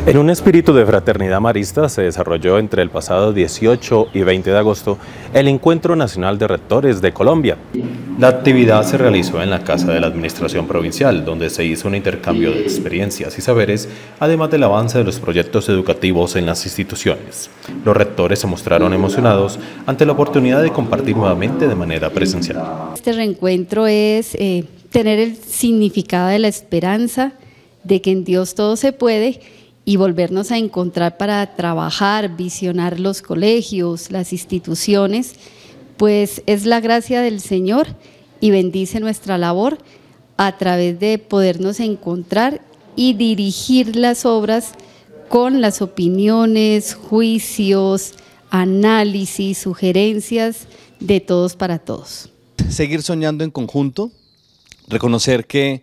En un espíritu de fraternidad marista se desarrolló entre el pasado 18 y 20 de agosto el Encuentro Nacional de Rectores de Colombia. La actividad se realizó en la Casa de la Administración Provincial, donde se hizo un intercambio de experiencias y saberes, además del avance de los proyectos educativos en las instituciones. Los rectores se mostraron emocionados ante la oportunidad de compartir nuevamente de manera presencial. Este reencuentro es tener el significado de la esperanza, de que en Dios todo se puede, y volvernos a encontrar para trabajar, visionar los colegios, las instituciones, pues es la gracia del Señor y bendice nuestra labor a través de podernos encontrar y dirigir las obras con las opiniones, juicios, análisis, sugerencias de todos para todos. Seguir soñando en conjunto, reconocer que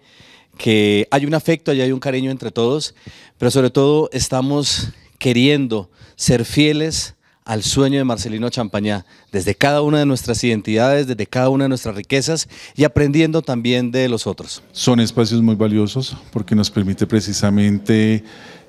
hay un afecto y hay un cariño entre todos, pero sobre todo estamos queriendo ser fieles al sueño de Marcelino Champañá, desde cada una de nuestras identidades, desde cada una de nuestras riquezas y aprendiendo también de los otros. Son espacios muy valiosos porque nos permite precisamente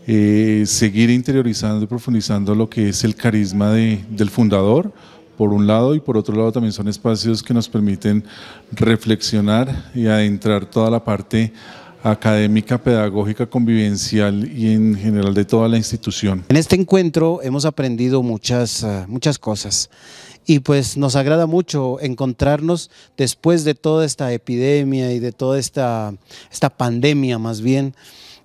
seguir interiorizando y profundizando lo que es el carisma del fundador, por un lado, y por otro lado también son espacios que nos permiten reflexionar y adentrar toda la parte académica, pedagógica, convivencial y en general de toda la institución. En este encuentro hemos aprendido muchas cosas y pues nos agrada mucho encontrarnos después de toda esta epidemia y de toda esta pandemia más bien,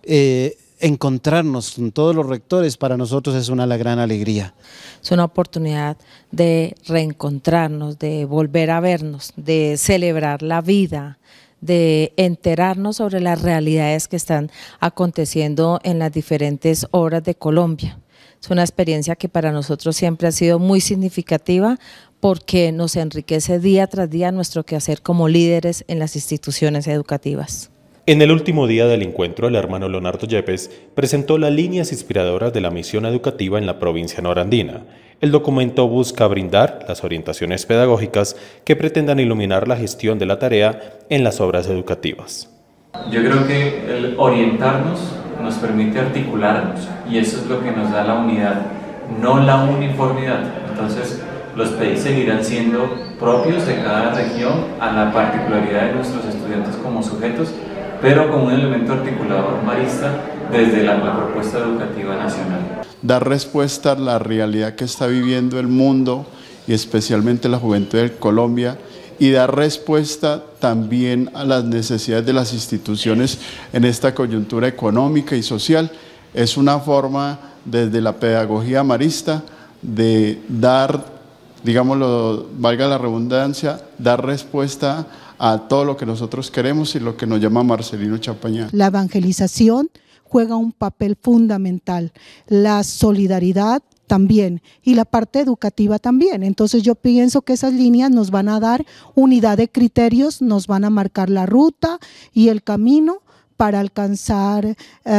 encontrarnos con todos los rectores para nosotros es una gran alegría. Es una oportunidad de reencontrarnos, de volver a vernos, de celebrar la vida, de enterarnos sobre las realidades que están aconteciendo en las diferentes obras de Colombia. Es una experiencia que para nosotros siempre ha sido muy significativa porque nos enriquece día tras día nuestro quehacer como líderes en las instituciones educativas. En el último día del encuentro, el hermano Leonardo Yepes presentó las líneas inspiradoras de la misión educativa en la provincia norandina. El documento busca brindar las orientaciones pedagógicas que pretendan iluminar la gestión de la tarea en las obras educativas. Yo creo que el orientarnos nos permite articularnos y eso es lo que nos da la unidad, no la uniformidad. Entonces, los PEI seguirán siendo propios de cada región a la particularidad de nuestros estudiantes como sujetos, pero como un elemento articulador marista desde la propuesta educativa nacional. Dar respuesta a la realidad que está viviendo el mundo y especialmente la juventud de Colombia y dar respuesta también a las necesidades de las instituciones en esta coyuntura económica y social. Es una forma desde la pedagogía marista de dar, digámoslo, valga la redundancia, dar respuesta a todo lo que nosotros queremos y lo que nos llama Marcelino Champañá. La evangelización juega un papel fundamental, la solidaridad también y la parte educativa también. Entonces yo pienso que esas líneas nos van a dar unidad de criterios, nos van a marcar la ruta y el camino para alcanzar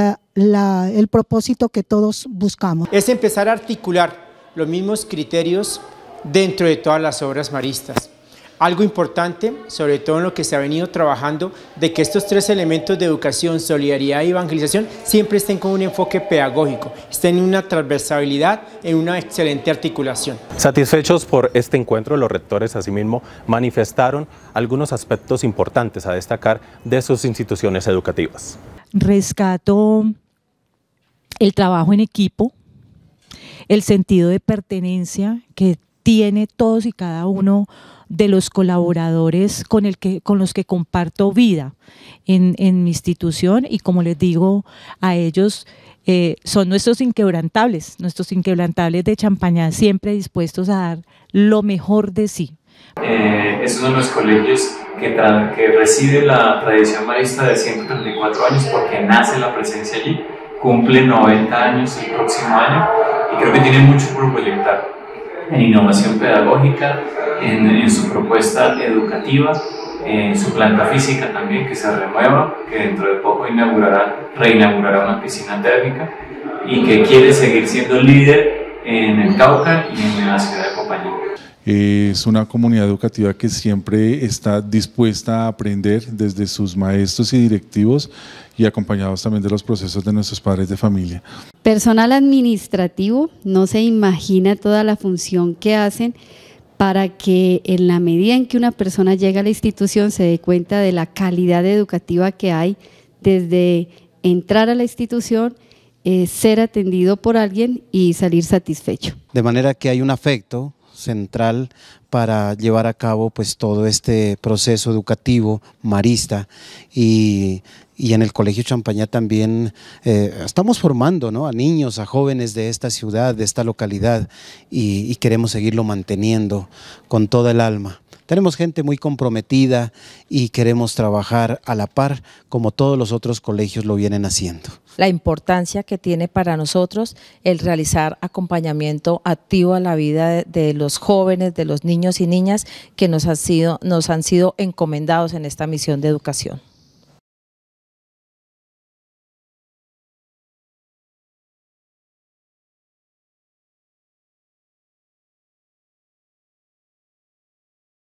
el propósito que todos buscamos. Es empezar a articular los mismos criterios dentro de todas las obras maristas. Algo importante, sobre todo en lo que se ha venido trabajando, de que estos tres elementos de educación, solidaridad y evangelización siempre estén con un enfoque pedagógico, estén en una transversabilidad, en una excelente articulación. Satisfechos por este encuentro, los rectores asimismo manifestaron algunos aspectos importantes a destacar de sus instituciones educativas. Rescato el trabajo en equipo, el sentido de pertenencia que tiene todos y cada uno de los colaboradores con los que comparto vida en mi institución y como les digo a ellos, son nuestros inquebrantables de Champañá, siempre dispuestos a dar lo mejor de sí. Es uno de los colegios que reside la tradición marista de 134 años porque nace la presencia allí, cumple 90 años el próximo año y creo que tiene mucho por proyectar en innovación pedagógica, en su propuesta educativa, en su planta física también que se renueva, que dentro de poco reinaugurará una piscina térmica y que quiere seguir siendo líder en el Cauca y en la ciudad de Popayán. Es una comunidad educativa que siempre está dispuesta a aprender desde sus maestros y directivos y acompañados también de los procesos de nuestros padres de familia. Personal administrativo no se imagina toda la función que hacen para que en la medida en que una persona llega a la institución se dé cuenta de la calidad educativa que hay desde entrar a la institución, ser atendido por alguien y salir satisfecho. De manera que hay un afecto central para llevar a cabo pues todo este proceso educativo marista y en el Colegio Champañá también estamos formando, ¿no?, a niños, a jóvenes de esta ciudad, de esta localidad y queremos seguirlo manteniendo con toda el alma. Tenemos gente muy comprometida y queremos trabajar a la par como todos los otros colegios lo vienen haciendo. La importancia que tiene para nosotros el realizar acompañamiento activo a la vida de los jóvenes, de los niños y niñas que nos han sido encomendados en esta misión de educación.